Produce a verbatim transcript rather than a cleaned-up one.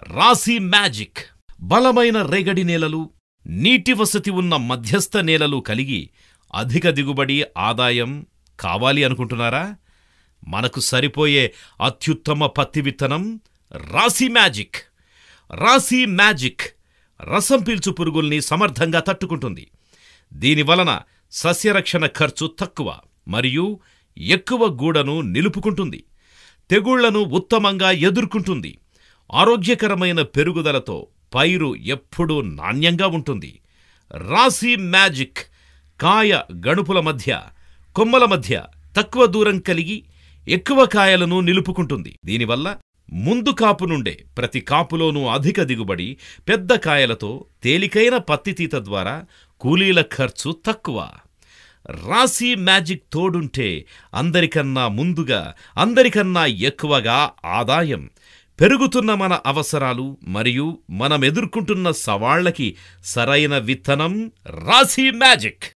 రాశి మ్యాజిక్ బలమైన రేగడి నేలలు, నీటి వసతి ఉన్న మధ్యస్థ నేలలు కలిగి అధిక దిగుబడి, ఆదాయం కావాలి అనుకుంటున్నారా? మనకు సరిపోయే అత్యుత్తమ పత్తి విత్తనం రాశి మ్యాజిక్. రాశి మ్యాజిక్ రసం పీల్చు పురుగుల్ని సమర్థంగా తట్టుకుంటుంది. దీనివలన సస్యరక్షణ ఖర్చు తక్కువ మరియు ఎక్కువ గూడను నిలుపుకుంటుంది. తెగుళ్లను ఉత్తమంగా ఎదుర్కొంటుంది. ఆరోగ్యకరమైన పెరుగుదలతో పైరు ఎప్పుడూ నాణ్యంగా ఉంటుంది. రాశి మ్యాజిక్ కాయ గణుపుల మధ్య, కొమ్మల మధ్య తక్కువ దూరం కలిగి ఎక్కువ కాయలను నిలుపుకుంటుంది. దీనివల్ల ముందు కాపు నుండే ప్రతి కాపులోనూ అధిక దిగుబడి, పెద్ద కాయలతో తేలికైన పత్తితీత ద్వారా కూలీల ఖర్చు తక్కువ. రాశి మ్యాజిక్ తోడుంటే అందరికన్నా ముందుగా, అందరికన్నా ఎక్కువగా ఆదాయం. పెరుగుతున్న మన అవసరాలు మరియు మనం ఎదుర్కొంటున్న సవాళ్లకి సరైన విత్తనం రాశి మ్యాజిక్.